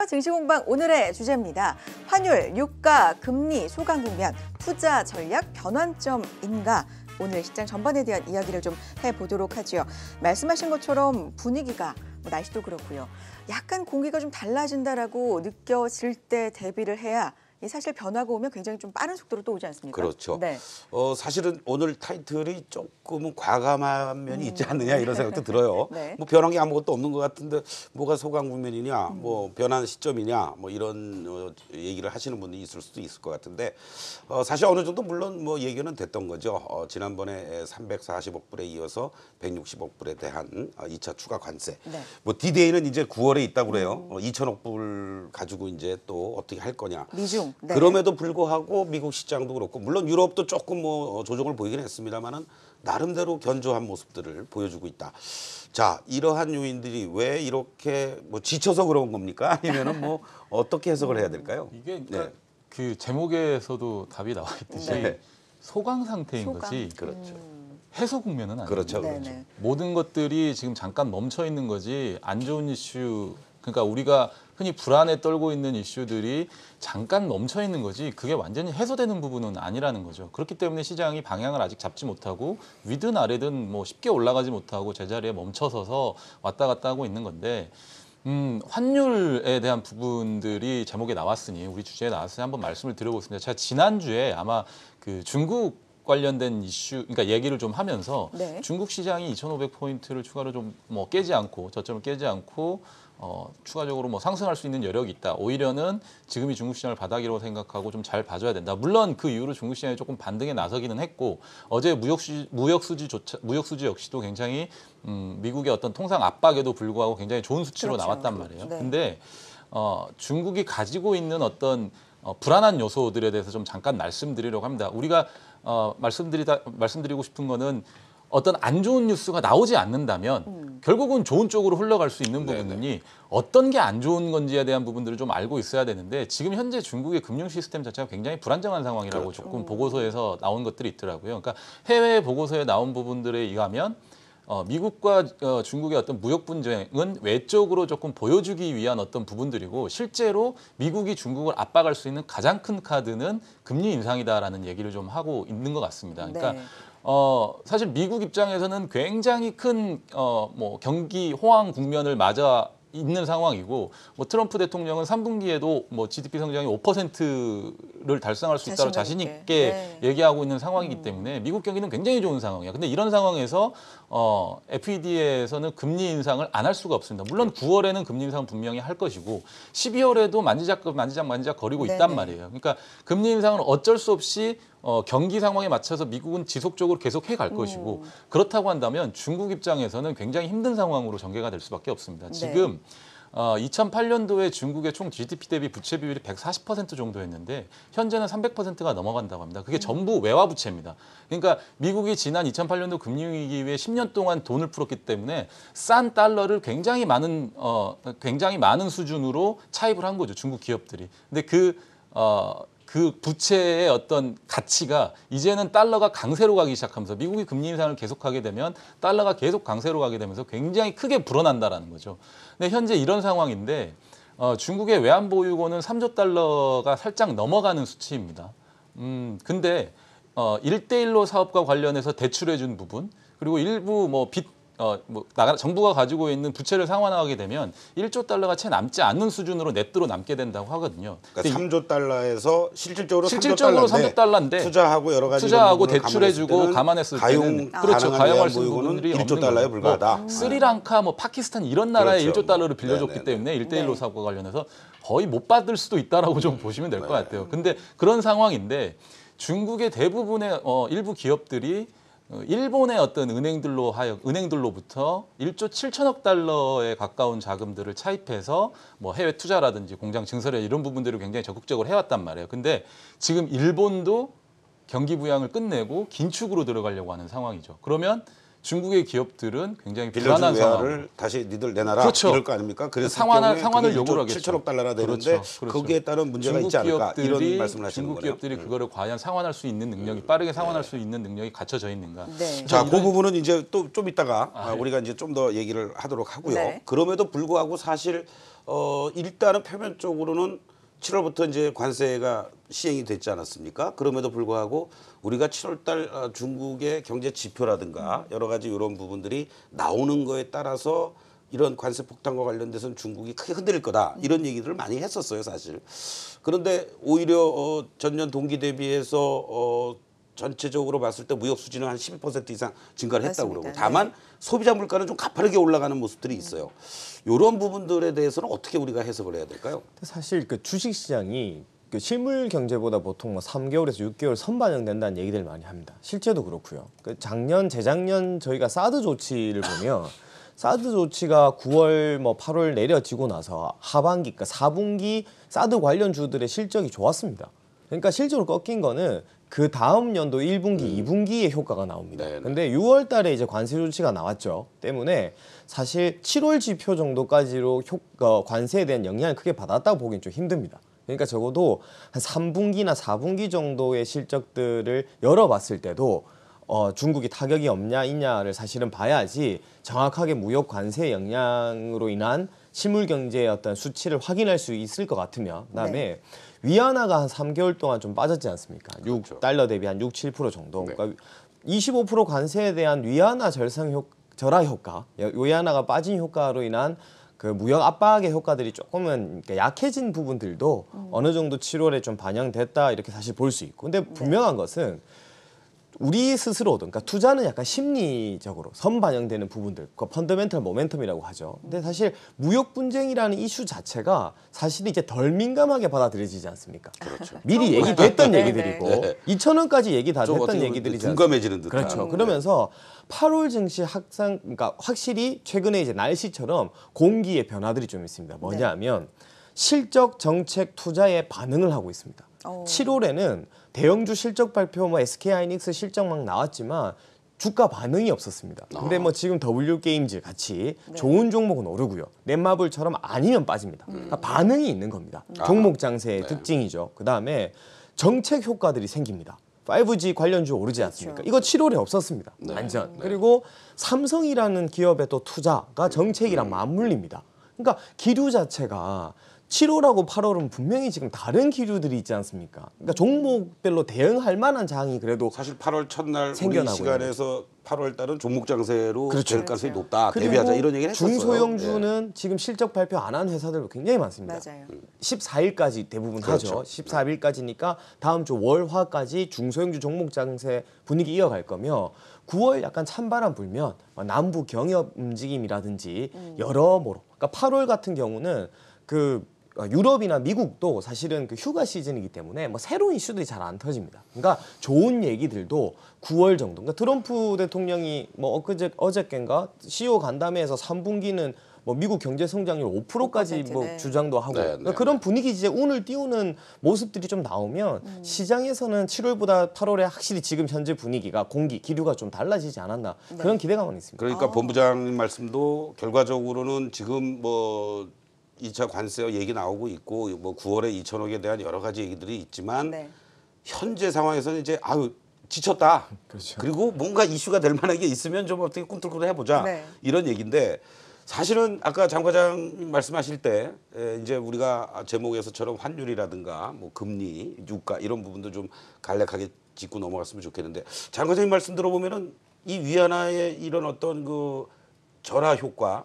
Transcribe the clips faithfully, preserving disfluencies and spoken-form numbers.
증시공방 오늘의 주제입니다. 환율, 유가, 금리, 소강 국면, 투자 전략 변환점인가? 오늘 시장 전반에 대한 이야기를 좀 해보도록 하죠. 말씀하신 것처럼 분위기가 뭐 날씨도 그렇고요. 약간 공기가 좀 달라진다라고 느껴질 때 대비를 해야 사실 변화가 오면 굉장히 좀 빠른 속도로 또 오지 않습니까? 그렇죠. 네. 어, 사실은 오늘 타이틀이 조금은 과감한 면이 있지 않느냐 이런 생각도 들어요. 네. 뭐 변한 게 아무것도 없는 것 같은데 뭐가 소강 국면이냐, 음. 뭐 변한 시점이냐, 뭐 이런 어, 얘기를 하시는 분이 있을 수도 있을 것 같은데 어, 사실 어느 정도 물론 뭐 얘기는 됐던 거죠. 어, 지난번에 삼백사십억 불에 이어서 백육십억 불에 대한 어, 이 차 추가 관세. 네. 뭐 디데이는 이제 구월에 있다고 그래요. 음. 어, 이천억 불 가지고 이제 또 어떻게 할 거냐. 미중. 네. 그럼에도 불구하고 미국 시장도 그렇고 물론 유럽도 조금 뭐 조정을 보이긴 했습니다만은 나름대로 견조한 모습들을 보여주고 있다. 자, 이러한 요인들이 왜 이렇게 뭐 지쳐서 그런 겁니까? 아니면은 뭐 어떻게 해석을 해야 될까요? 이게 그러니까 네. 그 제목에서도 답이 나와 있듯이 네. 소강 상태인 소강. 거지. 그렇죠. 해소 국면은 아니에요. 그렇죠, 네네. 그렇죠. 모든 것들이 지금 잠깐 멈춰 있는 거지 안 좋은 이슈. 그러니까 우리가 흔히 불안에 떨고 있는 이슈들이 잠깐 멈춰 있는 거지 그게 완전히 해소되는 부분은 아니라는 거죠. 그렇기 때문에 시장이 방향을 아직 잡지 못하고 위든 아래든 뭐 쉽게 올라가지 못하고 제자리에 멈춰서서 왔다 갔다 하고 있는 건데 음, 환율에 대한 부분들이 제목에 나왔으니 우리 주제에 나왔으니 한번 말씀을 드려보겠습니다. 제가 지난주에 아마 그 중국 관련된 이슈, 그러니까 얘기를 좀 하면서 네. 중국 시장이 이천오백 포인트를 추가로 좀 뭐 깨지 않고 저점을 깨지 않고 어, 추가적으로 뭐 상승할 수 있는 여력이 있다. 오히려는 지금이 중국 시장을 바닥이라고 생각하고 좀 잘 봐줘야 된다. 물론 그 이후로 중국 시장이 조금 반등에 나서기는 했고 어제 무역 수지 무역 수지조차 무역 수지 역시도 굉장히 음, 미국의 어떤 통상 압박에도 불구하고 굉장히 좋은 수치로 그렇죠. 나왔단 말이에요. 네. 근데 어, 중국이 가지고 있는 어떤 어, 불안한 요소들에 대해서 좀 잠깐 말씀드리려고 합니다. 우리가 어, 말씀드리다 말씀드리고 싶은 거는 어떤 안 좋은 뉴스가 나오지 않는다면 음. 결국은 좋은 쪽으로 흘러갈 수 있는 네네. 부분이니 어떤 게 안 좋은 건지에 대한 부분들을 좀 알고 있어야 되는데 지금 현재 중국의 금융 시스템 자체가 굉장히 불안정한 상황이라고 그렇죠. 조금 보고서에서 나온 것들이 있더라고요. 그러니까 해외 보고서에 나온 부분들에 의하면 어, 미국과 어, 중국의 어떤 무역 분쟁은 외적으로 조금 보여주기 위한 어떤 부분들이고 실제로 미국이 중국을 압박할 수 있는 가장 큰 카드는 금리 인상이다라는 얘기를 좀 하고 있는 것 같습니다. 그러니까 네. 어, 사실 미국 입장에서는 굉장히 큰, 어, 뭐, 경기 호황 국면을 맞아 있는 상황이고, 뭐, 트럼프 대통령은 삼 분기에도 뭐, 지디피 성장이 오 퍼센트를 달성할 수 있다고 자신 자신감 있게 있게. 네. 얘기하고 있는 상황이기 음. 때문에 미국 경기는 굉장히 좋은 상황이에요. 근데 이런 상황에서, 어, 에프이디에이에서는 금리 인상을 안 할 수가 없습니다. 물론 구월에는 금리 인상은 분명히 할 것이고, 십이월에도 만지작, 만지작, 만지작 거리고 있단 네네. 말이에요. 그러니까 금리 인상은 어쩔 수 없이 어, 경기 상황에 맞춰서 미국은 지속적으로 계속 해갈 것이고 음. 그렇다고 한다면 중국 입장에서는 굉장히 힘든 상황으로 전개가 될 수밖에 없습니다. 네. 지금 어, 이천팔 년도에 중국의 총 지디피 대비 부채 비율이 백사십 퍼센트 정도였는데 현재는 삼백 퍼센트가 넘어간다고 합니다. 그게 전부 외화 부채입니다. 그러니까 미국이 지난 이천팔 년도 금융위기 이후에 십 년 동안 돈을 풀었기 때문에 싼 달러를 굉장히 많은 어, 굉장히 많은 수준으로 차입을 한 거죠. 중국 기업들이. 근데 그 어, 그 부채의 어떤 가치가 이제는 달러가 강세로 가기 시작하면서 미국이 금리 인상을 계속하게 되면 달러가 계속 강세로 가게 되면서 굉장히 크게 불어난다라는 거죠. 근데 현재 이런 상황인데 어, 중국의 외환 보유고는 삼조 달러가 살짝 넘어가는 수치입니다. 음, 근데 어, 일대일로 사업과 관련해서 대출해 준 부분 그리고 일부 뭐 빚 어, 뭐, 나가, 정부가 가지고 있는 부채를 상환하게 되면 일조 달러가 채 남지 않는 수준으로 넷으로 남게 된다고 하거든요. 그러니까 삼조 달러에서 실질적으로 실질적으로 삼조 달러인데 투자하고 여러 가지 투자하고 대출해주고 감안했을 때는 가용 그렇죠. 가용할 수 있는 보유고는 부분들이 일조 없는 달러에 거죠. 불과하다. 뭐 스리랑카, 뭐 파키스탄 이런 나라에 그렇죠. 일조 달러를 빌려줬기 네네네. 때문에 일대일로 네. 사업과 관련해서 거의 못 받을 수도 있다라고 좀 보시면 될 것 같아요. 근데 그런 상황인데 중국의 대부분의 어, 일부 기업들이 어, 일본의 어떤 은행들로 하여 은행들로부터 일조 칠천억 달러에 가까운 자금들을 차입해서 뭐 해외 투자라든지 공장 증설에 이런 부분들을 굉장히 적극적으로 해왔단 말이에요. 근데 지금 일본도 경기 부양을 끝내고 긴축으로 들어가려고 하는 상황이죠. 그러면 중국의 기업들은 굉장히 빌려준 불안한 상황. 외화를 다시 니들 내놔라 그렇죠. 이럴 거 아닙니까? 그래서 상환을 상환을 요구를 하겠죠. 칠천억 달러나 되는데 그렇죠. 그렇죠. 거기에 따른 문제가 중국 있지 않을까 기업들이, 이런 말씀을 하시는 중국 거네요. 기업들이 음. 그거를 과연 상환할 수 있는 능력이 빠르게 상환할 수 있는 능력이 갖춰져 있는가? 네. 자, 이런- 그 부분은 이제 또 좀 이따가 아, 아, 우리가 이제 좀 더 얘기를 하도록 하고요. 네. 그럼에도 불구하고 사실 어, 일단은 표면적으로는 칠월부터 이제 관세가 시행이 됐지 않았습니까? 그럼에도 불구하고 우리가 칠월달 어, 중국의 경제 지표라든가 여러 가지 이런 부분들이 나오는 거에 따라서 이런 관세 폭탄과 관련돼서는 중국이 크게 흔들릴 거다 이런 얘기들을 많이 했었어요, 사실. 그런데 오히려 어, 전년 동기 대비해서 어, 전체적으로 봤을 때 무역 수지는 한 십이 퍼센트 이상 증가를 했다고 맞습니다. 그러고 다만 소비자 물가는 좀 가파르게 올라가는 모습들이 있어요. 이런 부분들에 대해서는 어떻게 우리가 해석을 해야 될까요? 사실 그 주식 시장이 그 실물 경제보다 보통 뭐 삼 개월에서 육 개월 선반영된다는 얘기들 많이 합니다. 실제도 그렇고요. 그 작년 재작년 저희가 사드 조치를 보면 사드 조치가 구월 뭐 팔월 내려지고 나서 하반기 그러니까 사 분기 사드 관련 주들의 실적이 좋았습니다. 그러니까 실제로 꺾인 거는 그 다음 연도 일 분기, 이 분기의 효과가 나옵니다. 네네. 근데 유월 달에 이제 관세 조치가 나왔죠. 때문에 사실 칠월 지표 정도까지로 효, 어, 관세에 대한 영향을 크게 받았다고 보기엔 좀 힘듭니다. 그러니까 적어도 한 삼 분기나 사 분기 정도의 실적들을 열어봤을 때도 어, 중국이 타격이 없냐 있냐를 사실은 봐야지 정확하게 무역 관세 영향으로 인한 실물 경제의 어떤 수치를 확인할 수 있을 것 같으면 그다음에 네. 위안화가 한 삼 개월 동안 좀 빠졌지 않습니까? 그렇죠. 육 달러 대비 한 육, 칠 퍼센트 정도. 네. 그러니까 이십오 퍼센트 관세에 대한 위안화 절상 효, 절하 효과, 위안화가 빠진 효과로 인한 그 무역 압박의 효과들이 조금은 그러니까 약해진 부분들도 음. 어느 정도 칠월에 좀 반영됐다 이렇게 사실 볼 수 있고. 근데 분명한 것은 우리 스스로도 그러니까 투자는 약간 심리적으로 선반영되는 부분들, 그 펀더멘털 모멘텀이라고 하죠. 근데 사실 무역 분쟁이라는 이슈 자체가 사실 이제 덜 민감하게 받아들여지지 않습니까? 그렇죠. 미리 얘기됐던 네, 얘기들이고 네. 이천 원까지 얘기 다 좀 됐던 어떻게 보면 얘기들이지 둔감해지는 듯한. 그렇죠. 그러면서 팔월 증시 확산, 그러니까 확실히 최근에 이제 날씨처럼 공기의 변화들이 좀 있습니다. 뭐냐면 실적, 정책, 투자에 반응을 하고 있습니다. 오. 칠월에는 대형주 실적 발표, 뭐 에스케이하이닉스 실적 막 나왔지만 주가 반응이 없었습니다. 근데 뭐 지금 더블유 게임즈 같이 좋은 종목은 오르고요. 넷마블처럼 아니면 빠집니다. 그러니까 반응이 있는 겁니다. 종목 장세의 네. 특징이죠. 그다음에 정책 효과들이 생깁니다. 파이브 지 관련주 오르지 않습니까? 이거 칠월에 없었습니다. 완전. 그리고 삼성이라는 기업의 또 투자가 정책이랑 맞물립니다. 그러니까 기류 자체가 칠월하고 팔월은 분명히 지금 다른 기류들이 있지 않습니까? 그러니까 종목별로 대응할 만한 장이 그래도 사실 팔월 첫날 우리 생겨나고 시간에서 팔월 달은 종목 장세로 그렇죠. 될 가능성이 높다. 그리고 대비하자 이런 얘기를 했었어요. 중소형주는 지금 실적 발표 안 한 회사들 굉장히 많습니다. 맞아요. 십사 일까지 대부분 그렇죠. 하죠. 십사 일까지니까 다음 주 월화까지 중소형주 종목 장세 분위기 이어갈 거며 구월 약간 찬바람 불면 남부 경협 움직임이라든지 여러모로 그러니까 팔월 같은 경우는 그 유럽이나 미국도 사실은 그 휴가 시즌이기 때문에 뭐 새로운 이슈들이 잘 안 터집니다. 그러니까 좋은 얘기들도 구월 정도. 그러니까 트럼프 대통령이 뭐 엊그제 어저께인가 씨이오 간담회에서 삼 분기는 뭐 미국 경제 성장률 오 퍼센트까지 뭐 네. 주장도 하고 네, 그러니까 네, 그런 분위기 이제 운을 띄우는 모습들이 좀 나오면 시장에서는 칠월보다 팔월에 확실히 지금 현재 분위기가 공기 기류가 좀 달라지지 않았나 그런 기대감은 있습니다. 그러니까 본부장님 말씀도 결과적으로는 지금 뭐 이 차 관세 얘기 나오고 있고 뭐 구월에 이천억에 대한 여러 가지 얘기들이 있지만 네. 현재 상황에서는 이제 아유 지쳤다. 그렇죠. 그리고 뭔가 이슈가 될 만한 게 있으면 좀 어떻게 꿈틀꿈틀 해보자 네. 이런 얘기인데 사실은 아까 장 과장 말씀하실 때 에, 이제 우리가 제목에서처럼 환율이라든가 뭐 금리, 유가 이런 부분도 좀 간략하게 짚고 넘어갔으면 좋겠는데 장 과장님 말씀 들어보면은 이 위안화의 이런 어떤 그 절하 효과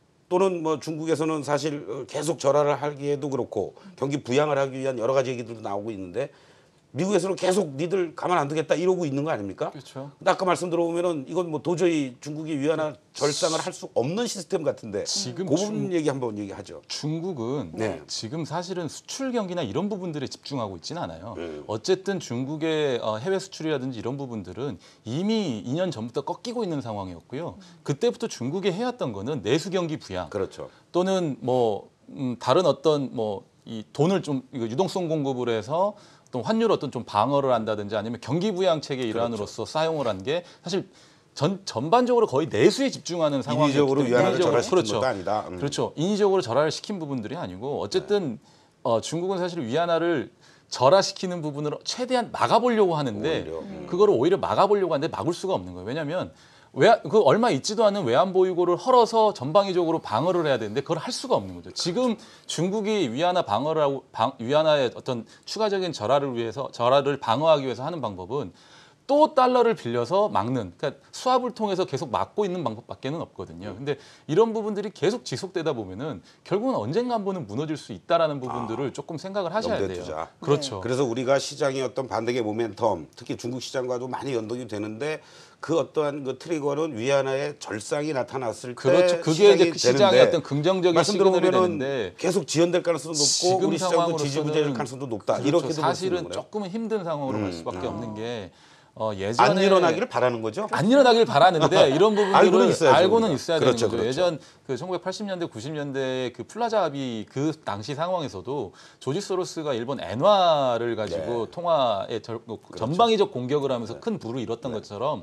또는 뭐 중국에서는 사실 계속 절하를 하기에도 그렇고 경기 부양을 하기 위한 여러 가지 얘기들도 나오고 있는데 미국에서는 계속 니들 가만 안 두겠다 이러고 있는 거 아닙니까? 그렇죠. 근데 아까 말씀 들어보면은 이건 뭐 도저히 중국이 위안화 절상을 할 수 없는 시스템 같은데 지금 그 부분 중- 얘기 한번 얘기하죠. 중국은 네. 지금 사실은 수출 경기나 이런 부분들에 집중하고 있지는 않아요. 네. 어쨌든 중국의 어, 해외 수출이라든지 이런 부분들은 이미 이 년 전부터 꺾이고 있는 상황이었고요. 그때부터 중국이 해왔던 거는 내수 경기 부양 그렇죠. 또는 뭐 음, 다른 어떤 뭐 이 돈을 좀 이거 유동성 공급을 해서 또 환율 어떤 좀 방어를 한다든지 아니면 경기 부양 체계 일환으로서 사용을 한 게 사실 전 전반적으로 거의 내수에 집중하는 상황이었기 인위적으로 때문에 위안화를 인위적으로- 절하시킨 그렇죠. 것도 아니다. 음. 그렇죠. 인위적으로 절하를 시킨 부분들이 아니고 어쨌든 어, 중국은 사실 위안화를 절하시키는 부분을 최대한 막아보려고 하는데 오히려. 음. 그거를 오히려 막아보려고 하는데 막을 수가 없는 거예요. 왜냐하면 외, 그 얼마 있지도 않은 외환 보유고를 헐어서 전방위적으로 방어를 해야 되는데 그걸 할 수가 없는 거죠. 지금 중국이 위안화 방어를 하고 방, 위안화의 어떤 추가적인 절하를 위해서 절하를 방어하기 위해서 하는 방법은 또 달러를 빌려서 막는, 그러니까 수합을 통해서 계속 막고 있는 방법밖에는 없거든요. 근데 이런 부분들이 계속 지속되다 보면은 결국은 언젠가 한 번은 무너질 수 있다라는 부분들을 조금 생각을 하셔야 염두에 돼요. 두자. 그렇죠. 그래서 우리가 시장의 어떤 반등의 모멘텀, 특히 중국 시장과도 많이 연동이 되는데 그 어떠한 그 트리거는 위안화의 절상이 나타났을 때 그렇죠. 그게 시장이 이제 그 시장의 되는데 어떤 긍정적인 말씀 시그널이 들어보면은 되는데 계속 지연될 가능성도 높고 지금 우리 시장도 상황으로서는 지지부진할 가능성도 높다. 그렇죠. 이렇게도 볼 수 있는 사실은 거네요. 조금은 힘든 상황으로 갈 음. 수밖에 아. 없는 게 어, 예전에 안 일어나기를 바라는 거죠. 안 일어나길 바라는데 이런 부분들을 알고는 있어야죠, 알고는 우리가. 있어야 그렇죠, 되는 거죠. 그렇죠. 예전 그 천구백팔십 년대, 구십 년대 그 플라자 합의 그 당시 상황에서도 조지 소로스가 일본 엔화를 가지고 네. 통화에 절, 뭐 전방위적 공격을 하면서 큰 부를 일었던 것처럼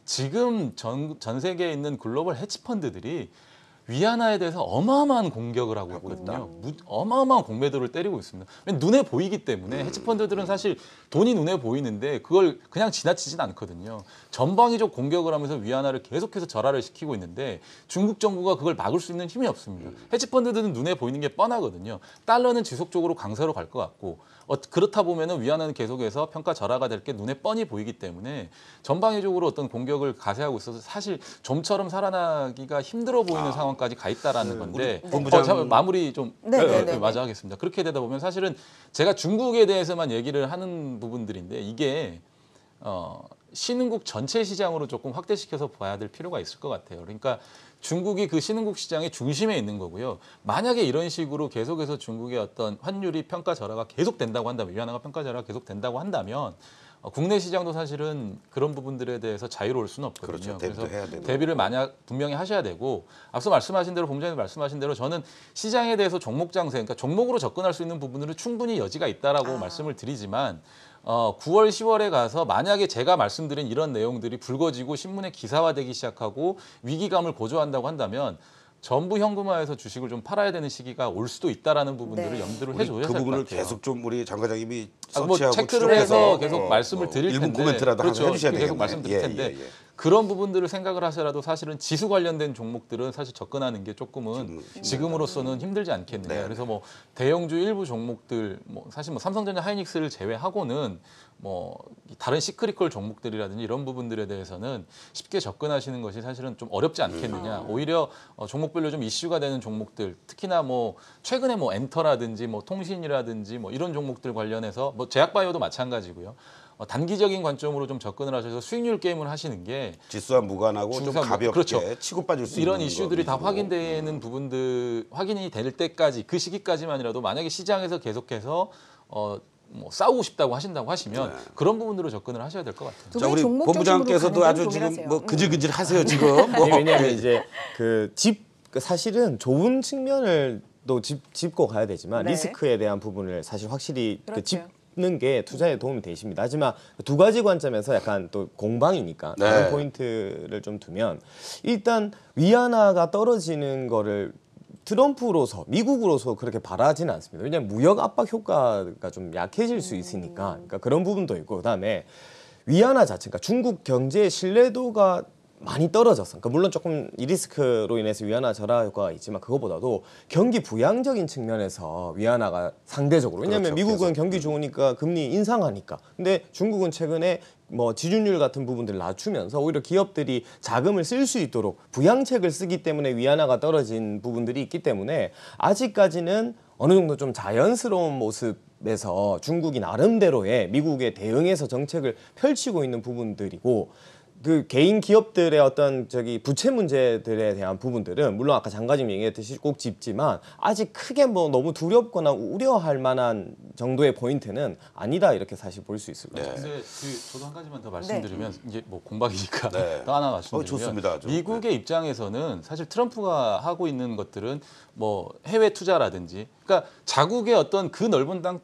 지금 전, 전 세계에 있는 글로벌 헤지 펀드들이 위안화에 대해서 어마어마한 공격을 하고 있거든요. 무- 어마어마한 공매도를 때리고 있습니다. 왜냐면 눈에 보이기 때문에 헤지펀드들은 사실 돈이 눈에 보이는데 그걸 그냥 지나치진 않거든요. 전방위적 공격을 하면서 위안화를 계속해서 절하를 시키고 있는데 중국 정부가 그걸 막을 수 있는 힘이 없습니다. 헤지펀드들은 눈에 보이는 게 뻔하거든요. 달러는 지속적으로 강세로 갈 것 같고 어, 그렇다 보면은 위안화는 계속해서 평가 절하가 될 게 눈에 뻔히 보이기 때문에 전방위적으로 어떤 공격을 가세하고 있어서 사실 좀처럼 살아나기가 힘들어 보이는 상황까지 가 있다라는 건데 우리 본부장- 어, 잠깐 마무리 좀 네, 네, 네, 네, 네, 맞아 하겠습니다. 그렇게 되다 보면 사실은 제가 중국에 대해서만 얘기를 하는 부분들인데 이게 어, 신흥국 전체 시장으로 조금 확대시켜서 봐야 될 필요가 있을 것 같아요. 그러니까 중국이 그 신흥국 시장의 중심에 있는 거고요. 만약에 이런 식으로 계속해서 중국의 어떤 환율이 평가 절하가 계속 된다고 한다면 위안화가 평가 절하가 계속 된다고 한다면 어, 국내 시장도 사실은 그런 부분들에 대해서 자유로울 수는 없거든요. 그렇죠. 대비도 해야 되는 대비를 만약 분명히 하셔야 되고 앞서 말씀하신 대로 본부장님 말씀하신 대로 저는 시장에 대해서 종목 장세, 그러니까 종목으로 접근할 수 있는 부분들은 충분히 여지가 있다라고 아. 말씀을 드리지만 어, 구월, 시월에 가서 만약에 제가 말씀드린 이런 내용들이 불거지고 신문에 기사화되기 시작하고 위기감을 고조한다고 한다면 전부 현금화해서 주식을 좀 팔아야 되는 시기가 올 수도 있다라는 부분들을 네. 염두를 우리 해줘야 그 될 것 부분을 같아요. 계속 좀 우리 장 과장님이 아, 뭐 서치하고 체크를 해서 추적해서 계속 어, 말씀을 뭐 드릴 일부 텐데 코멘트라도 그렇죠. 항상 해주셔야 계속 되겠네요. 말씀드릴 예, 텐데 예, 예. 그런 부분들을 생각을 하셔라도 사실은 지수 관련된 종목들은 사실 접근하는 게 조금은 지금으로서는 힘들지 않겠느냐. 네. 그래서 뭐 대형주 일부 종목들 뭐 사실 뭐 삼성전자, 하이닉스를 제외하고는 뭐 다른 시크릿컬 종목들이라든지 이런 부분들에 대해서는 쉽게 접근하시는 것이 사실은 좀 어렵지 않겠느냐. 오히려 어, 종목별로 좀 이슈가 되는 종목들, 특히나 뭐 최근에 뭐 엔터라든지 뭐 통신이라든지 뭐 이런 종목들 관련해서 뭐 제약바이오도 마찬가지고요. 어, 단기적인 관점으로 좀 접근을 하셔서 수익률 게임을 하시는 게 지수와 무관하고 좀 중사- 가볍게 그렇죠. 치고 빠질 수 이런 있는 이슈들이 거 다 위주로. 확인되는 부분들 확인이 될 때까지 그 시기까지만이라도 만약에 시장에서 계속해서 어, 뭐 싸우고 싶다고 하신다고 하시면 네. 그런 부분으로 접근을 하셔야 될 것 같아요. 두 자, 분이 우리 종목 본부장께서도 중심으로 가는 아주 건 지금 동일하세요. 뭐 음. 그질그질 하세요 지금. 뭐. 아니, 왜냐하면 이제 그 집 사실은 좋은 측면을 또 짚, 짚고 가야 되지만 네. 리스크에 대한 부분을 사실 확실히 그 그렇죠. 짚는 게 투자에 도움이 되십니다. 하지만 두 가지 관점에서 약간 또 공방이니까 네. 다른 포인트를 좀 두면 일단 위안화가 떨어지는 거를 트럼프로서 미국으로서 그렇게 바라지는 않습니다. 왜냐하면 무역 압박 효과가 좀 약해질 수 있으니까 그러니까 그런 부분도 있고 그다음에 위안화 자체, 그러니까 중국 경제의 신뢰도가 많이 떨어졌어. 그러니까 물론 조금 이 리스크로 인해서 위안화 절하 효과가 있지만 그거보다도 경기 부양적인 측면에서 위안화가 상대적으로 왜냐하면 그렇죠. 미국은 계속. 경기 좋으니까 금리 인상하니까. 근데 중국은 최근에 뭐 지준율 같은 부분들을 낮추면서 오히려 기업들이 자금을 쓸 수 있도록 부양책을 쓰기 때문에 위안화가 떨어진 부분들이 있기 때문에 아직까지는 어느 정도 좀 자연스러운 모습에서 중국이 나름대로의 미국에 대응해서 정책을 펼치고 있는 부분들이고 그 개인 기업들의 어떤 저기 부채 문제들에 대한 부분들은 물론 아까 장관님 얘기했듯이 꼭 짚지만 아직 크게 뭐 너무 두렵거나 우려할 만한 정도의 포인트는 아니다 이렇게 사실 볼 수 있을 것 같아요. 근데 그 저도 한 가지만 더 말씀드리면 이제 뭐 공박이니까 네. 또 하나 어, 말씀드리면 좋습니다. 좀. 미국의 입장에서는 사실 트럼프가 하고 있는 것들은 뭐 해외 투자라든지 그러니까 자국의 어떤 그 넓은 땅,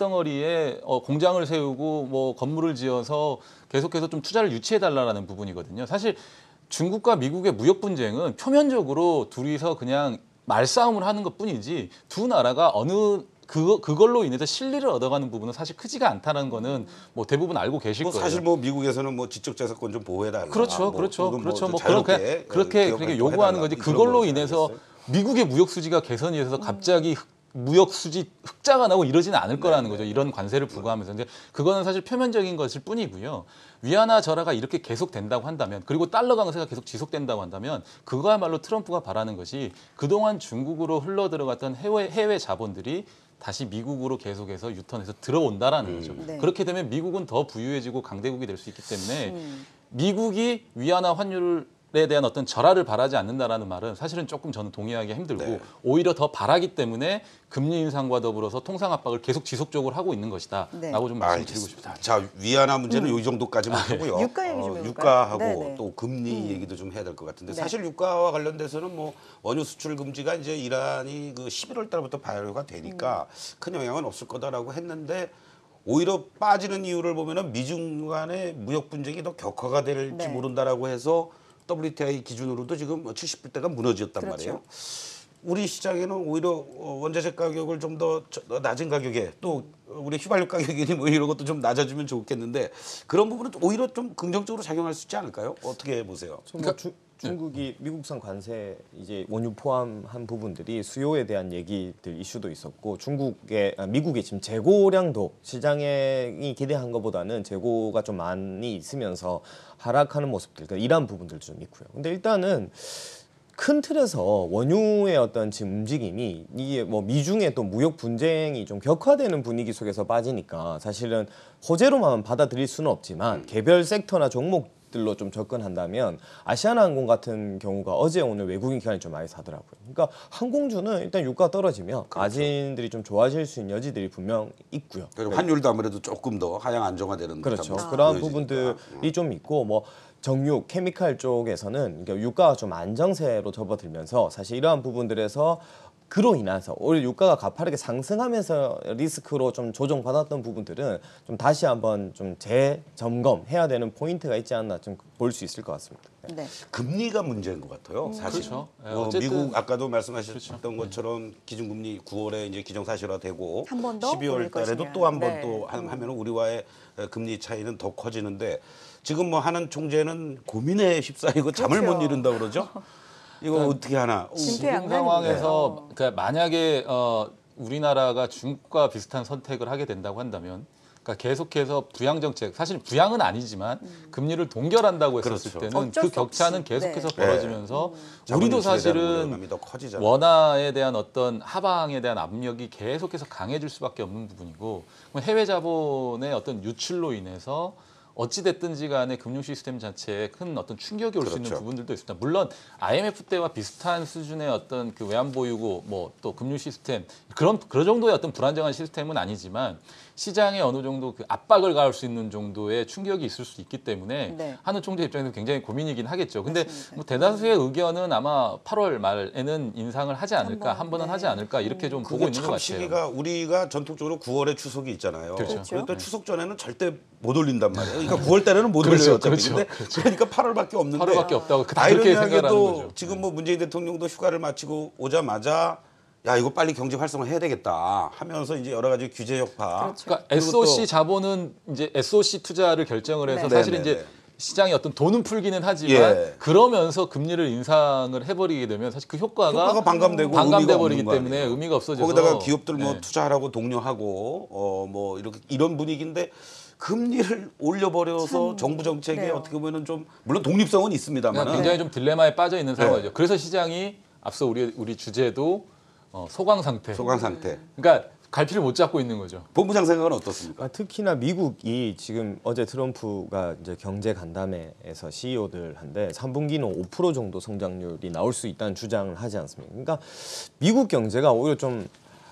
땅덩어리에 어, 공장을 세우고 뭐 건물을 지어서 계속해서 좀 투자를 유치해 달라라는 부분이거든요. 사실 중국과 미국의 무역 분쟁은 표면적으로 둘이서 그냥 말싸움을 하는 것뿐이지 두 나라가 어느 그 그걸로 인해서 실리를 얻어가는 부분은 사실 크지가 않다는 거는 뭐 대부분 알고 계실 뭐 거예요. 사실 뭐 미국에서는 뭐 지적재산권 좀 보호해달라. 그렇죠, 뭐 그렇죠, 그건 그렇죠. 뭐 좀 그런 그냥 자유롭게 그렇게 기업 그렇게 활동해달라. 요구하는 거지. 뭐 이런 그걸로 거지 인해서 않겠어요? 미국의 무역 수지가 개선이 돼서 갑자기 흑- 무역 수지 흑자가 나고 이러지는 않을 거라는 거죠. 이런 관세를 부과하면서. 근데 그거는 사실 표면적인 것일 뿐이고요. 위안화 절하가 이렇게 계속 된다고 한다면 그리고 달러 강세가 계속 지속된다고 한다면 그거야말로 트럼프가 바라는 것이 그동안 중국으로 흘러 들어갔던 해외 해외 자본들이 다시 미국으로 계속해서 유턴해서 들어온다라는 거죠. 네. 그렇게 되면 미국은 더 부유해지고 강대국이 될 수 있기 때문에 음. 미국이 위안화 환율에 대한 어떤 절하를 바라지 않는다라는 말은 사실은 조금 저는 동의하기 힘들고 네. 오히려 더 바라기 때문에 금리 인상과 더불어서 통상 압박을 계속 지속적으로 하고 있는 것이다라고 네. 좀 말씀드리고 싶습니다. 알겠습니다. 자, 위안화 문제는 이 정도까지만 하고요. 음. 유가 얘기 좀 해볼까요? 유가하고 네네. 또 금리 얘기도 좀 해야 될 것 같은데 네. 사실 유가와 관련돼서는 뭐 원유 수출 금지가 이제 이란이 그 십일월 달부터 발효가 되니까 음. 큰 영향은 없을 거다라고 했는데 오히려 빠지는 이유를 보면은 미중 간의 무역 분쟁이 더 격화가 될지 네. 모른다라고 해서 더블유티아이 기준으로도 지금 칠십 불대가 무너졌단 그렇죠. 말이에요. 우리 시장에는 오히려 원자재 가격을 좀 더 낮은 가격에 또 우리 휘발유 가격이니 뭐 이런 것도 좀 낮아지면 좋겠는데 그런 부분은 오히려 좀 긍정적으로 작용할 수 있지 않을까요? 어떻게 보세요? 뭐 주, 중국이 미국산 관세 이제 원유 포함한 부분들이 수요에 대한 얘기들 이슈도 있었고 중국의 아, 미국의 지금 재고량도 시장이 기대한 것보다는 재고가 좀 많이 있으면서 하락하는 모습들 그러니까 이런 부분들도 좀 있고요. 근데 일단은 큰 틀에서 원유의 어떤 지금 움직임이 이게 뭐 미중의 또 무역 분쟁이 좀 격화되는 분위기 속에서 빠지니까 사실은 호재로만 받아들일 수는 없지만 개별 섹터나 종목들로 좀 접근한다면 아시아나항공 같은 경우가 어제 오늘 외국인 기관이 좀 많이 사더라고요. 그러니까 항공주는 일단 유가가 떨어지면 마진들이 좀 좋아질 수 있는 여지들이 분명 있고요. 그리고 환율도 아무래도 조금 더 하향 안정화되는 그렇죠. 듯한 모습이 그러한 보여지니까. 부분들이 좀 있고 뭐 정육, 케미칼 쪽에서는 그러니까 유가가 좀 안정세로 접어들면서 사실 이러한 부분들에서 그로 인해서 오히려 유가가 가파르게 상승하면서 리스크로 좀 조정받았던 부분들은 좀 다시 한번 좀 재점검해야 되는 포인트가 있지 않나 좀 볼 수 있을 것 같습니다. 네. 금리가 문제인 것 같아요. 사실. 그렇죠. 예, 어, 어쨌든- 미국 아까도 말씀하셨던 것처럼 기준금리 구월에 이제 기정사실화되고 한번 더 십이월 올릴 달에도 것이냐. 또 한 번 네. 또 하면 우리와의 금리 차이는 더 커지는데 지금 뭐 하는 총재는 고민에 휩싸이고 잠을 그렇죠. 못 이룬다 그러죠. 이거 어떻게 하나? 진퇴- 지금 양난이네요. 상황에서 그러니까 만약에 어, 우리나라가 중국과 비슷한 선택을 하게 된다고 한다면 그러니까 계속해서 부양 정책 사실 부양은 아니지만 금리를 동결한다고 했었을 그렇죠. 때는 음. 어쩔 그 수 격차는 없이. 계속해서 네. 벌어지면서 자본 우리도 유출에 대한 사실은 우려감이 더 커지잖아요. 원화에 대한 어떤 하방에 대한 압력이 계속해서 강해질 수밖에 없는 부분이고 해외 자본의 어떤 유출로 인해서 어찌 됐든지 간에 금융 시스템 자체에 큰 어떤 충격이 올 수 있는 그렇죠. 부분들도 있습니다. 물론 아이엠에프 때와 비슷한 수준의 어떤 그 외환 보유고 뭐 또 금융 시스템 그런 그런 정도의 어떤 불안정한 시스템은 아니지만 시장에 어느 정도 그 압박을 가할 수 있는 정도의 충격이 있을 수 있기 때문에 네. 하는 총재 입장에서 굉장히 고민이긴 하겠죠. 근데 맞습니다. 뭐 대다수의 의견은 아마 팔월 말에는 인상을 하지 않을까 한 한 번, 번은 네. 하지 않을까 이렇게 좀 보고 그게 있는 것 참 같아요. 시기가 우리가 전통적으로 구월에 추석이 있잖아요. 그렇죠. 그렇죠. 그러니까 추석 전에는 절대 못 올린단 말이에요. 그러니까 구월 달에는 못 그렇죠, 올려요. 어차피. 그렇죠, 근데 그러니까 팔월밖에 없는데 하루밖에 없다고 다 그렇게 생각하는 아이러니하게도 거죠. 지금 뭐 문재인 대통령도 휴가를 마치고 오자마자 야 이거 빨리 경제 활성화 해야 되겠다 하면서 이제 여러 가지 규제 여파. 그렇죠. 그러니까 그리고 에스오씨 또- 자본은 이제 에스오씨 투자를 결정을 해서 네. 사실 네, 네, 이제 네. 시장에 어떤 돈은 풀기는 하지만 예. 그러면서 금리를 인상을 해버리게 되면 사실 그 효과가, 효과가 반감되고 반감돼 의미가 버리기 없는 거 때문에 아니에요. 의미가 없어져서 거기다가 기업들 뭐 네. 투자하라고 독려하고 어 뭐 이렇게 이런 분위기인데 금리를 올려버려서 정부 정책에 그래요. 어떻게 보면은 좀 물론 독립성은 그냥 있습니다만 굉장히 좀 딜레마에 빠져 있는 상황이죠. 네. 그래서 시장이 앞서 우리 우리 주제도 어, 소강 상태. 소강 상태. 그러니까 갈피를 못 잡고 있는 거죠. 본부장 생각은 어떻습니까? 아, 특히나 미국이 지금 어제 트럼프가 이제 경제 간담회에서 씨이오들한테 삼 분기는 오 퍼센트 정도 성장률이 나올 수 있다는 주장을 하지 않습니까? 그러니까 미국 경제가 오히려 좀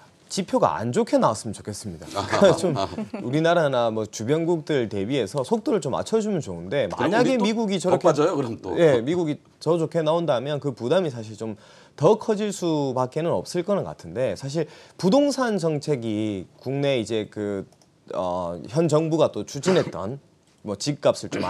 지표가 안 좋게 나왔으면 좋겠습니다. 그러니까 좀 우리나라나 뭐 주변국들 대비해서 속도를 좀 맞춰주면 좋은데 만약에 우리 또 미국이 더 저렇게 빠져요, 그럼 또. 예, 미국이 더 좋게 나온다면 그 부담이 사실 좀 더 커질 수밖에는 없을 거는 같은데 사실 부동산 정책이 국내 이제 그 어, 현 정부가 또 추진했던 뭐 집값을 좀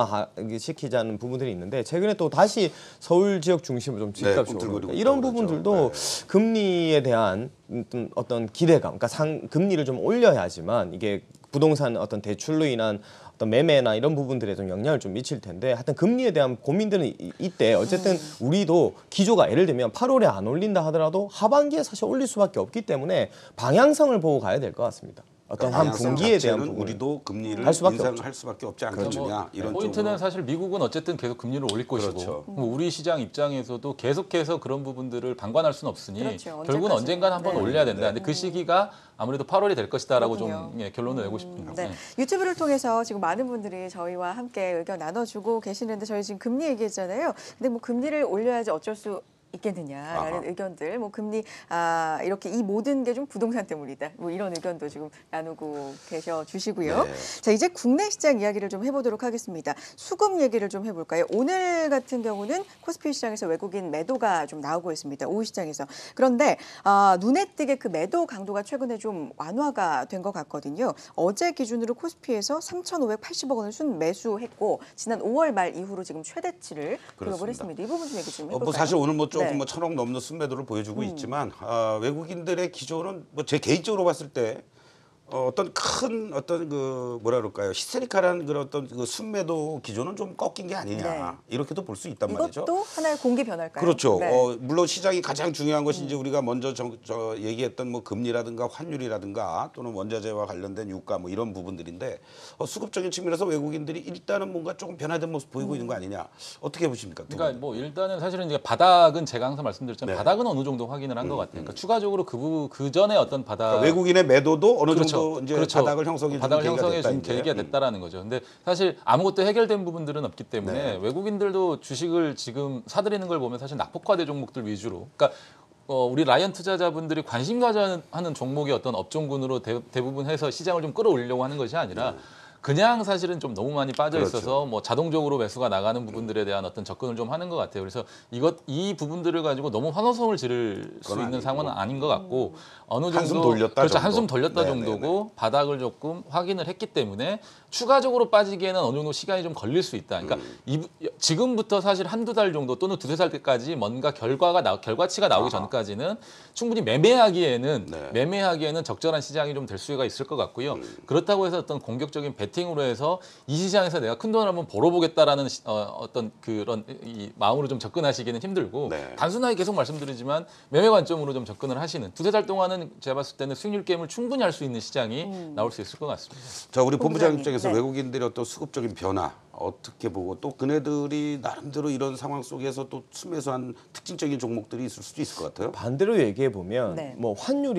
안정화시키자는 부분들이 있는데 최근에 또 다시 서울 지역 중심으로 좀 집값이 네, 오르니까 이런 그러죠. 부분들도 네. 금리에 대한 어떤, 어떤 기대감, 그러니까 상, 금리를 좀 올려야지만 이게 부동산 어떤 대출로 인한 어떤 매매나 이런 부분들에 좀 영향을 좀 미칠 텐데 하여튼 금리에 대한 고민들은 이- 이때 어쨌든 음. 우리도 기조가 예를 들면 팔월에 안 올린다 하더라도 하반기에 사실 올릴 수밖에 없기 때문에 방향성을 보고 가야 될 것 같습니다. 어떤 한 방향성 분기에 대한 자체는 부분 우리도 금리를 할 수밖에 인상할 수밖에 없지 않겠느냐 뭐 이런 포인트는 쪽으로. 사실 미국은 어쨌든 계속 금리를 올릴 것이고 그렇죠. 뭐 우리 시장 입장에서도 계속해서 그런 부분들을 방관할 수는 없으니 그렇죠. 결국은 언제까지나. 언젠가는 한번 네. 올려야 된다. 네. 근데 그 시기가 아무래도 팔월이 될 것이다라고 그렇군요. 좀 예, 결론을 내고 싶습니다. 네. 네. 유튜브를 통해서 지금 많은 분들이 저희와 함께 의견 나눠주고 계시는데 저희 지금 금리 얘기했잖아요. 근데 뭐 금리를 올려야지 어쩔 수 있겠느냐라는 아하. 의견들, 뭐 금리 아 이렇게 이 모든 게 좀 부동산 때문이다. 뭐 이런 의견도 지금 나누고 계셔 주시고요. 네. 자 이제 국내 시장 이야기를 좀 해보도록 하겠습니다. 수급 얘기를 좀 해볼까요? 오늘 같은 경우는 코스피 시장에서 외국인 매도가 좀 나오고 있습니다. 오후 시장에서. 그런데 아, 눈에 띄게 그 매도 강도가 최근에 좀 완화가 된 것 같거든요. 어제 기준으로 코스피에서 삼천오백팔십억 원을 순 매수했고 지난 오월 말 이후로 지금 최대치를 기록을 그렇습니다. 했습니다. 이 부분 좀 얘기 좀 어, 해볼까요? 뭐 사실 오늘 뭐 조금 네. 음. 뭐 천억 넘는 순매도를 보여주고 있지만 아, 외국인들의 기조는 뭐 제 개인적으로 봤을 때 어, 어떤 큰 어떤 그 뭐라 그럴까요 히스테리컬한 그런 어떤 그 순매도 기조는 좀 꺾인 게 아니냐 네. 이렇게도 볼 수 있단 말이죠. 이것도 하나의 공기 변화일까요? 그렇죠. 네. 어, 물론 시장이 가장 중요한 것이 이제 우리가 먼저 저, 저 얘기했던 뭐 금리라든가 환율이라든가 또는 원자재와 관련된 유가 뭐 이런 부분들인데 어, 수급적인 측면에서 외국인들이 일단은 뭔가 조금 변화된 모습 보이고 있는 거 아니냐 어떻게 보십니까? 두 그러니까 분은? 뭐 일단은 사실은 이제 바닥은 제가 항상 말씀드렸잖아요. 네. 바닥은 어느 정도 확인을 한 것 같아요. 그러니까 추가적으로 그, 부- 그 전에 어떤 바닥 그러니까 외국인의 매도도 어느 그렇죠. 정도 이제 그렇죠. 바닥을 형성해 바닥을 주는 계기가 형성해 됐다, 준 이제. 계기가 음. 됐다라는 거죠. 근데 사실 아무것도 해결된 부분들은 없기 때문에 네. 외국인들도 주식을 지금 사들이는 걸 보면 사실 낙폭화된 종목들 위주로. 그러니까 어, 우리 라이언 투자자분들이 관심 가져야 하는 종목의 어떤 업종군으로 대, 대부분 해서 시장을 좀 끌어올리려고 하는 것이 아니라 그냥 사실은 좀 너무 많이 빠져 있어서 그렇죠. 뭐 자동적으로 매수가 나가는 부분들에 대한 어떤 접근을 좀 하는 것 같아요. 그래서 이것 이 부분들을 가지고 너무 환호성을 지를 수 그건 있는 아니고. 상황은 아닌 것 같고 어느 정도 한숨 돌렸다 그렇죠. 정도. 한숨 돌렸다 네, 정도고 바닥을 조금 확인을 했기 때문에 추가적으로 빠지기에는 어느 정도 시간이 좀 걸릴 수 있다. 그러니까 음. 이, 지금부터 사실 한두 달 정도 또는 두세 달 때까지 뭔가 결과가 나, 결과치가 나오기 아하. 전까지는 충분히 매매하기에는 네. 매매하기에는 적절한 시장이 좀 될 수가 있을 것 같고요. 음. 그렇다고 해서 어떤 공격적인 베팅으로 해서 이 시장에서 내가 큰 돈을 한번 벌어보겠다라는 시- 어, 어떤 그런 이 마음으로 좀 접근하시기는 힘들고 네. 단순하게 계속 말씀드리지만 매매 관점으로 좀 접근을 하시는 두세 달 동안은 제가 봤을 때는 수익률 게임을 충분히 할 수 있는 시장이 나올 수 있을 것 같습니다. 자, 우리 본부장 본부장님, 입장에서 네. 외국인들의 어떤 수급적인 변화 어떻게 보고 또 그네들이 나름대로 이런 상황 속에서 또 순매수한 특징적인 종목들이 있을 수도 있을 것 같아요. 반대로 얘기해 보면 네. 뭐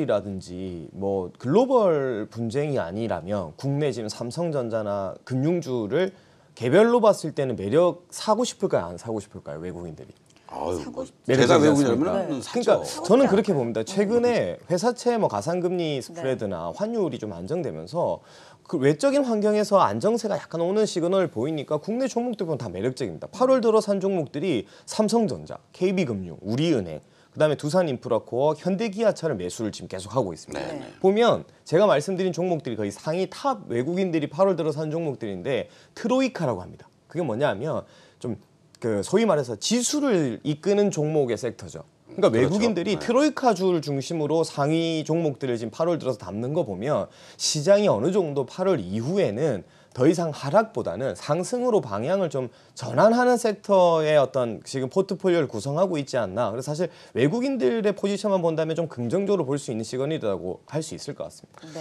환율이라든지 뭐 글로벌 분쟁이 아니라면 국내 지금 삼성전자나 금융주를 개별로 봤을 때는 매력 사고 싶을까요, 안 사고 싶을까요, 외국인들이? 아유, 사고 뭐 싶죠. 제가 매력적이지 외국인이라면 않습니까? 사죠. 그러니까 사고 저는 싶지 그렇게 않을까요? 봅니다. 최근에 회사채 뭐 가상금리 스프레드나 환율이 좀 안정되면서 그 외적인 환경에서 안정세가 약간 오는 시그널을 보이니까 국내 종목들 보면 다 매력적입니다. 팔월 들어 산 종목들이 삼성전자, 케이비금융, 우리은행, 그다음에 두산인프라코어, 현대기아차를 매수를 지금 계속 하고 있습니다. 네, 네. 보면 제가 말씀드린 종목들이 거의 상위 탑 외국인들이 팔월 들어 산 종목들인데 트로이카라고 합니다. 그게 뭐냐면 좀 그 소위 말해서 지수를 이끄는 종목의 섹터죠. 그러니까 그렇죠. 외국인들이 네. 트로이카주를 중심으로 상위 종목들을 지금 팔월 들어서 담는 거 보면 시장이 어느 정도 팔월 이후에는 더 이상 하락보다는 상승으로 방향을 좀 전환하는 섹터의 어떤 지금 포트폴리오를 구성하고 있지 않나. 그래서 사실 외국인들의 포지션만 본다면 좀 긍정적으로 볼 수 있는 시간이라고 할 수 있을 것 같습니다. 네.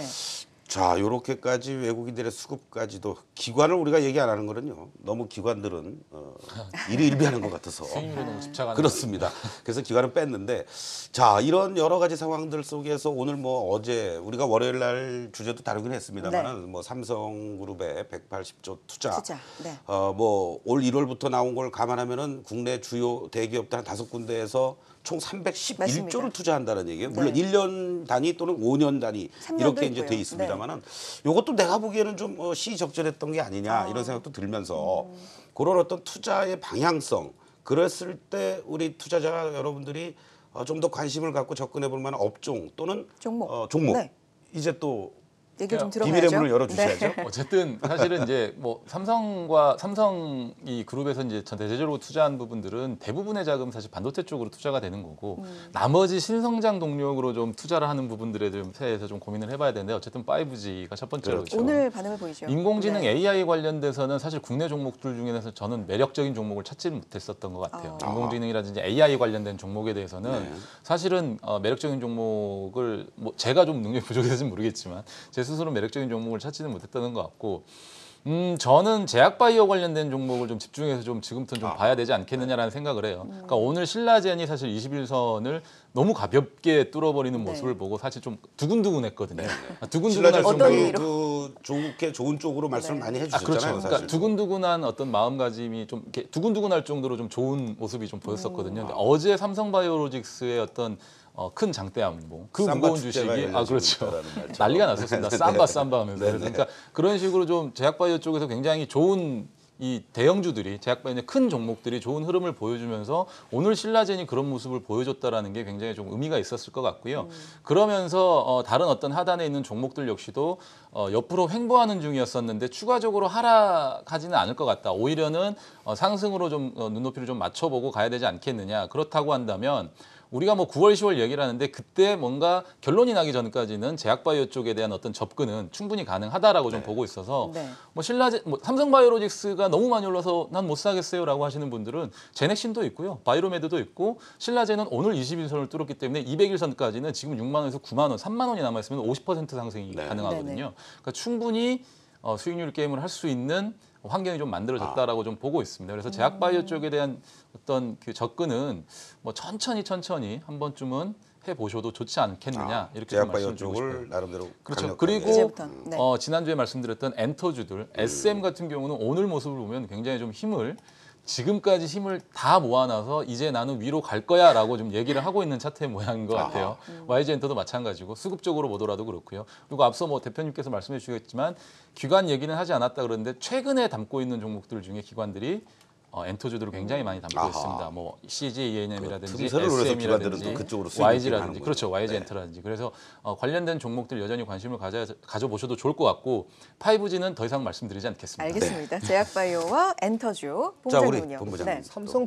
자, 요렇게까지 외국인들의 수급까지도 기관을 우리가 얘기 안 하는 거는요. 너무 기관들은 어, 일이 일비하는 것 같아서 수익률에 너무 집착하는 그렇습니다. 그래서 기관은 뺐는데 자, 이런 여러 가지 상황들 속에서 오늘 뭐 어제 우리가 월요일 날 주제도 다루긴 했습니다만은 뭐 삼성그룹의 백팔십조 투자, 투자. 네. 어, 뭐 올 일월부터 나온 걸 감안하면은 국내 주요 대기업들 한 다섯 군데에서 총 삼백십일조를 맞습니다. 투자한다는 얘기예요. 물론 네. 일 년 단위 또는 오 년 단위 삼 년도 이렇게 이제 있고요. 돼 있습니다만은 이것도 내가 보기에는 좀 어, 시적절했던 게 아니냐 아. 이런 생각도 들면서 그런 어떤 투자의 방향성 그랬을 때 우리 투자자 여러분들이 어, 좀 더 관심을 갖고 접근해 볼 만한 업종 또는 종목. 어, 종목 네. 이제 또 얘기 좀 비밀의 들어봐야죠. 비밀의 문을 열어주셔야죠. 네. 어쨌든 사실은 이제 뭐 삼성과 삼성 이 그룹에서 이제 전 대대적으로 투자한 부분들은 대부분의 자금 사실 반도체 쪽으로 투자가 되는 거고 음. 나머지 신성장 동력으로 좀 투자를 하는 부분들에 좀 대해서 좀 고민을 해봐야 되는데 어쨌든 파이브지가 첫 번째로 그렇죠. 오늘 반응을 보이죠. 인공지능 네. 에이아이 관련돼서는 사실 국내 종목들 중에서 저는 매력적인 종목을 찾지는 못했었던 것 같아요. 아. 인공지능이라든지 에이아이 관련된 종목에 대해서는 네. 사실은 어, 매력적인 종목을 뭐 제가 좀 능력이 부족해서는 모르겠지만 제 스스로 매력적인 종목을 찾지는 못했다는 것 같고 음 저는 제약바이오 관련된 종목을 좀 집중해서 좀 지금부터는 좀 아. 봐야 되지 않겠느냐라는 생각을 해요. 그러니까 오늘 신라젠이 사실 이십일 선을 너무 가볍게 뚫어버리는 네. 모습을 보고 사실 좀 두근두근했거든요. 아, 신라젠 두근두근할 어떤 정도로 의미로? 그 좋게 좋은 쪽으로 말씀을 네. 많이 아, 해주셨잖아요. 그렇죠. 사실. 그러니까 두근두근한 어떤 마음가짐이 좀 이렇게 두근두근할 정도로 좀 좋은 모습이 좀 보였었거든요. 근데 어제 삼성바이오로직스의 어떤 어, 큰 장대 양봉, 그 삼바 무거운 축제가 주식이 아 열려지고 그렇죠. 있다라는 말처럼. 난리가 났었습니다. 삼바 삼바 하면서 네네. 그러니까 그런 식으로 좀 제약바이오 쪽에서 굉장히 좋은 이 대형주들이 제약바이오의 큰 종목들이 좋은 흐름을 보여주면서 오늘 신라젠이 그런 모습을 보여줬다라는 게 굉장히 좀 의미가 있었을 것 같고요. 그러면서 어, 다른 어떤 하단에 있는 종목들 역시도 어, 옆으로 횡보하는 중이었었는데 추가적으로 하락하지는 않을 것 같다. 오히려는 어, 상승으로 좀 어, 눈높이를 좀 맞춰보고 가야 되지 않겠느냐. 그렇다고 한다면 우리가 뭐 구월, 시월 얘기를 하는데 그때 뭔가 결론이 나기 전까지는 제약바이오 쪽에 대한 어떤 접근은 충분히 가능하다라고 좀 보고 있어서 네. 뭐 신라젠, 뭐 삼성바이오로직스가 너무 많이 올라서 난 못 사겠어요라고 하시는 분들은 제넥신도 있고요, 바이로메드도 있고 신라젠은 오늘 이십일 선을 뚫었기 때문에 이백일 선까지는 지금 육만 원에서 구만 원, 삼만 원이 남아 있으면 오십 퍼센트 상승이 네. 가능하거든요. 네네. 그러니까 충분히 어, 수익률 게임을 할 수 있는 환경이 좀 만들어졌다라고 좀 보고 있습니다. 그래서 제약바이오 쪽에 대한 어떤 그 접근은 뭐 천천히 천천히 한 번쯤은 해 보셔도 좋지 않겠느냐 아, 이렇게 좀 제약바이오 말씀드리고 싶어요. 쪽을 나름대로 그렇죠. 강력하게. 그리고 이제부터. 네. 어, 지난주에 말씀드렸던 엔터주들, 에스엠 같은 경우는 오늘 모습을 보면 굉장히 좀 힘을 지금까지 힘을 다 모아놔서 이제 나는 위로 갈 거야라고 좀 얘기를 하고 있는 차트의 모양인 것 같아요. 와이지엔터도 마찬가지고 수급적으로 보더라도 그렇고요. 그리고 앞서 뭐 대표님께서 말씀해 주셨지만 기관 얘기는 하지 않았다 그러는데 최근에 담고 있는 종목들 중에 기관들이 어, 엔터주들을 굉장히 많이 담고 아하. 있습니다. 뭐 씨지이엔엠이라든지 그 틈새를 노려서 기관들은 에스엠이라든지 또 그쪽으로 수익을 와이지라든지 하는군요. 그렇죠. 와이지엔터라든지 그래서 어, 관련된 종목들 여전히 관심을 가져 가져보셔도 좋을 것 같고 파이브지는 더 이상 말씀드리지 않겠습니다. 알겠습니다. 제약바이오와 엔터주 자, 우리 본부장님은요. 본부장님. 네. 삼성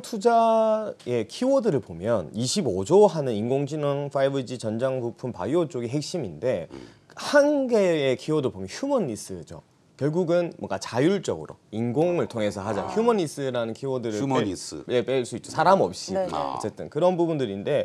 투자의 키워드를 보면 이십오조 하는 인공지능 파이브지 전장 부품 바이오 쪽이 핵심인데 한 개의 키워드 보면 휴머니스죠. 결국은 뭔가 자율적으로 인공을 통해서 하자. 휴머니스라는 키워드를 휴머니스. 뺄 수 있죠. 사람 없이. 네, 네. 어쨌든 그런 부분들인데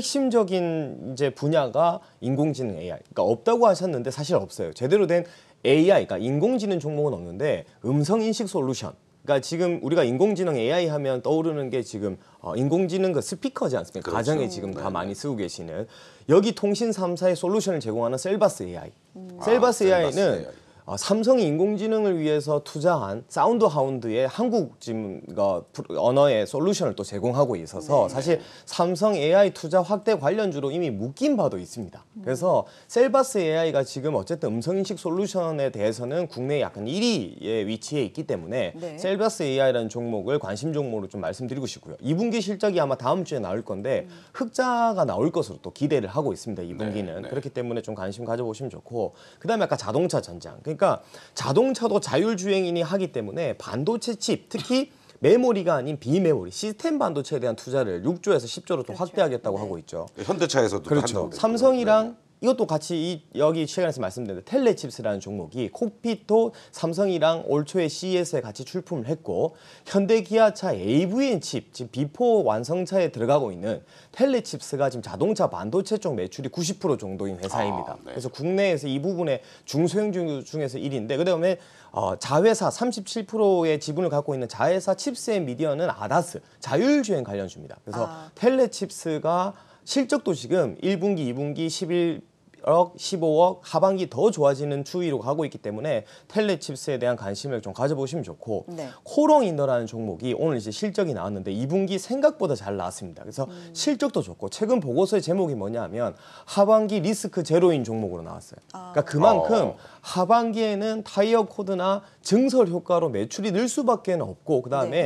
핵심적인 이제 분야가 인공지능 에이아이. 그러니까 없다고 하셨는데 사실 없어요. 제대로 된 에이아이, 그러니까 인공지능 종목은 없는데 음성 인식 솔루션. 그러니까 지금 우리가 인공지능 에이아이 하면 떠오르는 게 지금 어, 인공지능 그 스피커지 않습니까? 그렇죠. 가정에 지금 네, 다 많이 쓰고 계시는 여기 통신 삼 사의 솔루션을 제공하는 셀바스 에이아이. 아, 셀바스 에이아이는 셀바스 에이아이. 어, 삼성이 인공지능을 위해서 투자한 사운드 하운드의 한국 지금 어, 언어의 솔루션을 또 제공하고 있어서 네. 사실 삼성 에이아이 투자 확대 관련주로 이미 묶인 바도 있습니다. 그래서 셀바스 에이아이가 지금 어쨌든 음성인식 솔루션에 대해서는 국내에 약간 일 위의 위치에 있기 때문에 네. 셀바스 에이아이라는 종목을 관심 종목으로 좀 말씀드리고 싶고요. 이 분기 실적이 아마 다음 주에 나올 건데 흑자가 나올 것으로 또 기대를 하고 있습니다. 이 분기는. 네, 네. 그렇기 때문에 좀 관심 가져보시면 좋고 그다음에 아까 자동차 전장. 그러니까 자동차도 자율주행이니 하기 때문에 반도체 칩 특히 메모리가 아닌 비메모리 시스템 반도체에 대한 투자를 육조에서 십조로 또 그렇죠. 확대하겠다고 네. 하고 있죠. 현대차에서도 그렇죠. 한다고 그랬고요. 삼성이랑 이것도 같이 이, 여기 시간에서 말씀드렸는데 텔레칩스라는 종목이 콕핏도 삼성이랑 올 초에 씨이에스에 같이 출품을 했고 현대기아차 에이브이엔 칩, 지금 비포 완성차에 들어가고 있는 텔레칩스가 지금 자동차 반도체 쪽 매출이 구십 퍼센트 정도인 회사입니다. 아, 네. 그래서 국내에서 이 부분의 중소형주 중에서 일 위인데 그다음에 어, 자회사 삼십칠 퍼센트의 지분을 갖고 있는 자회사 칩스앤미디어는 아다스 자율주행 관련주입니다. 그래서 아. 텔레칩스가 실적도 지금 일 분기, 이 분기 십일억, 십오억, 하반기 더 좋아지는 추이로 가고 있기 때문에 텔레칩스에 대한 관심을 좀 가져보시면 좋고 네. 코롱인더라는 종목이 오늘 이제 실적이 나왔는데 이 분기 생각보다 잘 나왔습니다. 그래서 음. 실적도 좋고 최근 보고서의 제목이 뭐냐면 하반기 리스크 제로인 종목으로 나왔어요. 아. 그러니까 그만큼 어. 하반기에는 타이어 코드나 증설 효과로 매출이 늘 수밖에 없고 그다음에 네.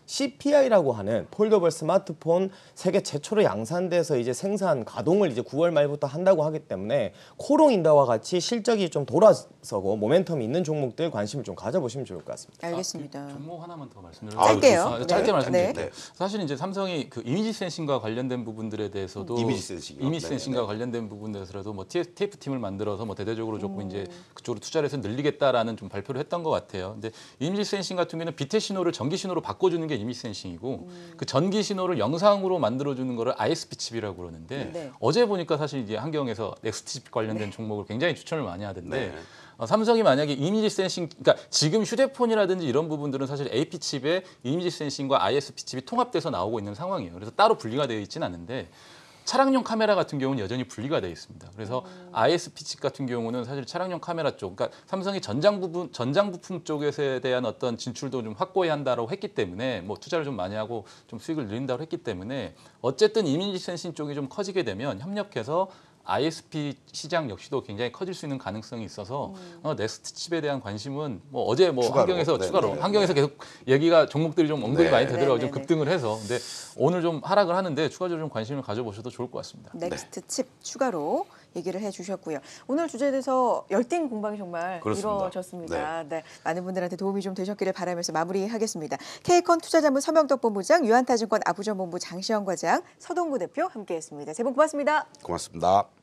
씨피아이라고 하는 폴더블 스마트폰 세계 최초로 양산돼서 이제 생산 가동을 이제 구월 말부터 한다고 하기 때문에 코롱인다와 같이 실적이 좀 돌아서고 모멘텀이 있는 종목들 관심을 좀 가져보시면 좋을 것 같습니다. 알겠습니다. 아, 종목 하나만 더 말씀드려요. 짧게요. 아, 네. 짧게 말씀드릴게요. 네. 사실 이제 삼성이 그 이미지 센싱과 관련된 부분들에 대해서도 이미지 센싱이요? 이미지 네네네. 센싱과 관련된 부분에서라도 뭐 티에프 팀을 만들어서 뭐 대대적으로 음. 조금 이제 그쪽으로 투자를 해서 늘리겠다라는 좀 발표를 했던 것 같아요. 근데 이미지 센싱 같은 경우는 빛의 신호를 전기 신호로 바꿔주는 게 이미지 센싱이고 음. 그 전기 신호를 영상으로 만들어주는 거를 아이에스피 칩이라고 그러는데 네. 어제 보니까 사실 이제 한경에서 넥스트 칩 관련된 종목을 굉장히 추천을 많이 하던데. 네. 어, 삼성이 만약에 이미지 센싱, 그러니까 지금 휴대폰이라든지 이런 부분들은 사실 에이피 칩에 이미지 센싱과 아이에스피 칩이 통합돼서 나오고 있는 상황이에요. 그래서 따로 분리가 되어 있지는 않은데 차량용 카메라 같은 경우는 여전히 분리가 되어 있습니다. 그래서 아이에스피 칩 같은 경우는 사실 차량용 카메라 쪽, 그러니까 삼성이 전장 부분, 전장 부품 쪽에 대한 어떤 진출도 좀 확보해야 한다라고 했기 때문에 뭐 투자를 좀 많이 하고 좀 수익을 늘린다고 했기 때문에 어쨌든 이미지 센싱 쪽이 좀 커지게 되면 협력해서 아이에스피 시장 역시도 굉장히 커질 수 있는 가능성이 있어서 음. 어, 넥스트 칩에 대한 관심은 뭐 어제 뭐 추가로. 한경에서 네, 추가로 네, 한경에서 계속 얘기가 종목들이 좀 언급이 네. 많이 되더라고요. 네, 좀 네, 네. 급등을 해서 근데 오늘 좀 하락을 하는데 추가적으로 좀 관심을 가져보셔도 좋을 것 같습니다. 넥스트 칩 추가로 얘기를 해주셨고요. 오늘 주제에 대해서 열띤 공방이 정말 그렇습니다. 이루어졌습니다. 네. 많은 분들한테 도움이 좀 되셨기를 바라면서 마무리하겠습니다. K컨 투자자문 서명덕 본부장, 유한타증권 아부전본부 장시영 과장, 서동구 대표 함께했습니다. 세 분 고맙습니다. 고맙습니다.